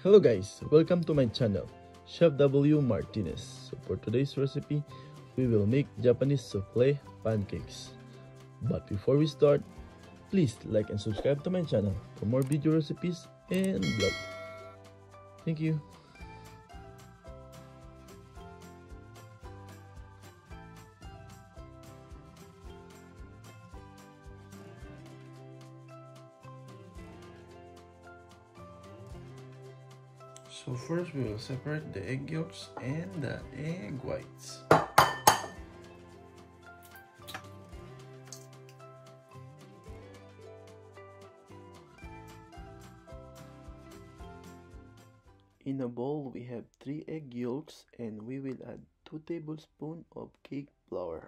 Hello guys, welcome to my channel, Chef W Martinez. So for today's recipe, we will make Japanese Souffle Pancakes. But before we start, please like and subscribe to my channel for more video recipes and vlog. Thank you. So first we will separate the egg yolks and the egg whites. In a bowl we have 3 egg yolks and we will add 2 tablespoons of cake flour.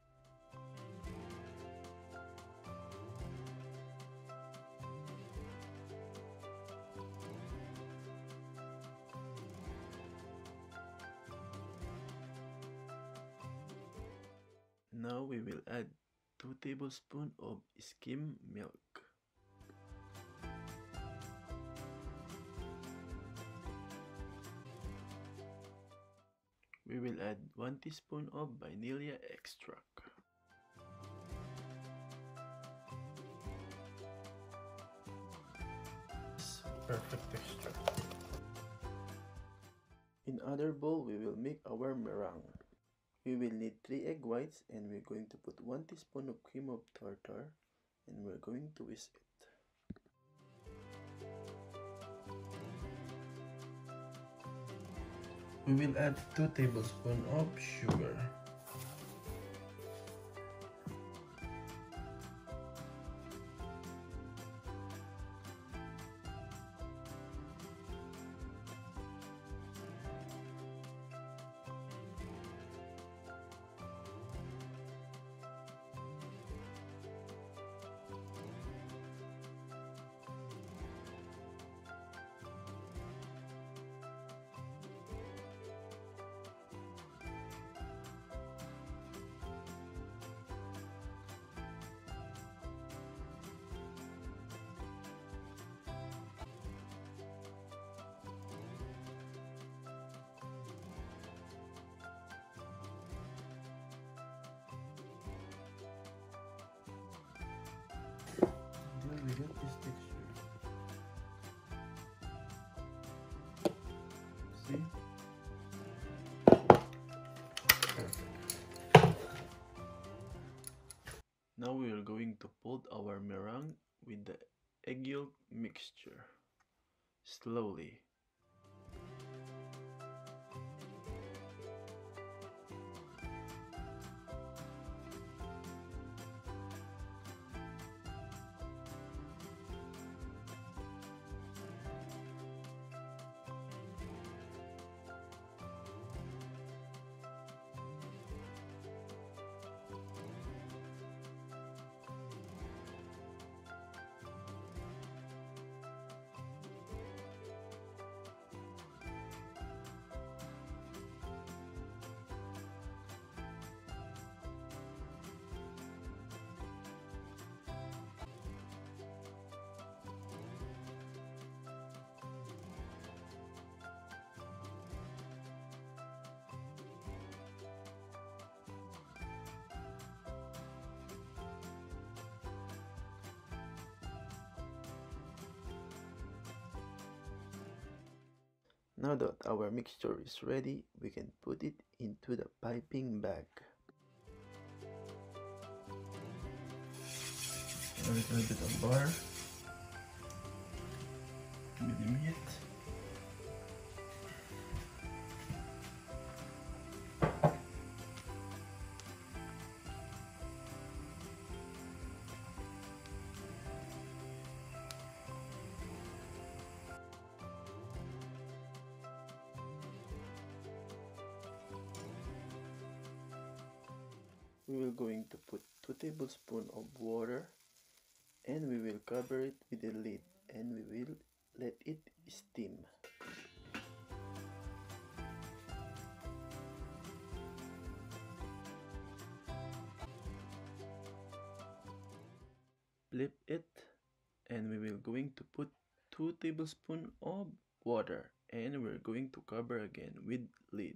Now we will add 2 tablespoons of skim milk. We will add 1 teaspoon of vanilla extract. Perfect texture. In other bowl we will make our meringue. We will need 3 egg whites and we're going to put 1 teaspoon of cream of tartar and we're going to whisk it. We will add 2 tablespoons of sugar. We get this texture. See? Perfect. Now we are going to put our meringue with the egg yolk mixture slowly. Now that our mixture is ready, we can put it into the piping bag. A little bit of butter, medium heat. We will going to put 2 tablespoons of water and we will cover it with a lid and we will let it steam. Flip it and we will going to put 2 tablespoons of water, and we're going to cover again with lid.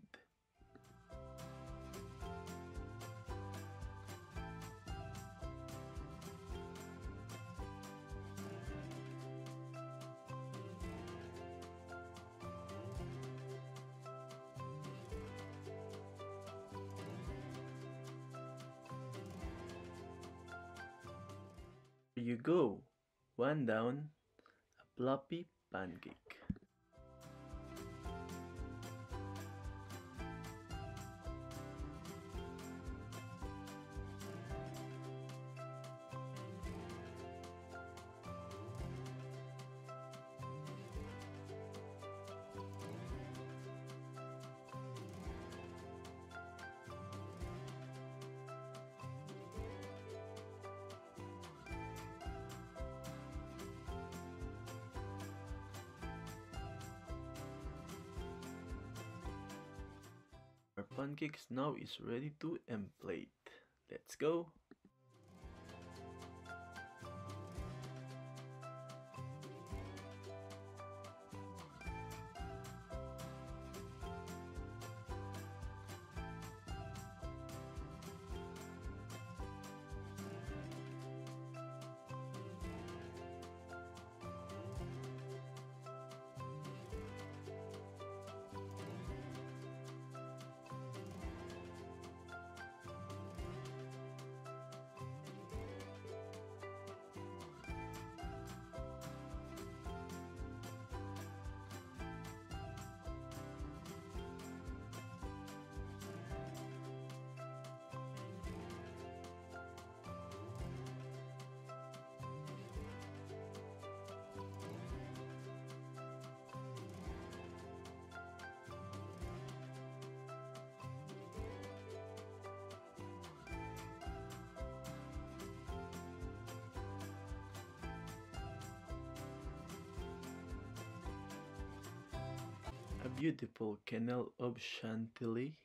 Here you go, one down, a fluffy pancake. Our pancakes now is ready to emplate. Let's go! A beautiful canal of chantilly.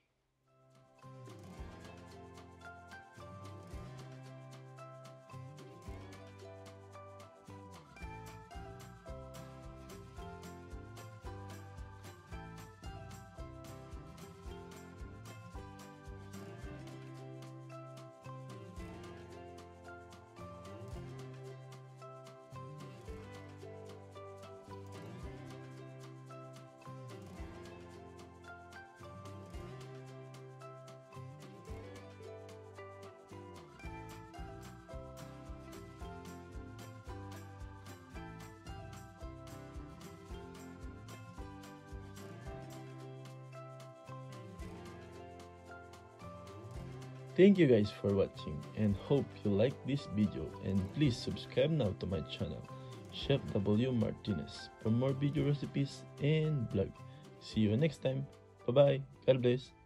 Thank you guys for watching and hope you like this video, and please subscribe now to my channel, Chef W Martinez, for more video recipes and vlog. See you next time. Bye bye. God bless.